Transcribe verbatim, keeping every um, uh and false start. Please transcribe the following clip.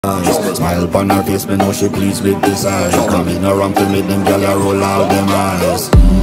Smile upon her face, me know she pleased with this eyes. Coming around to make them gyal a roll out them eyes.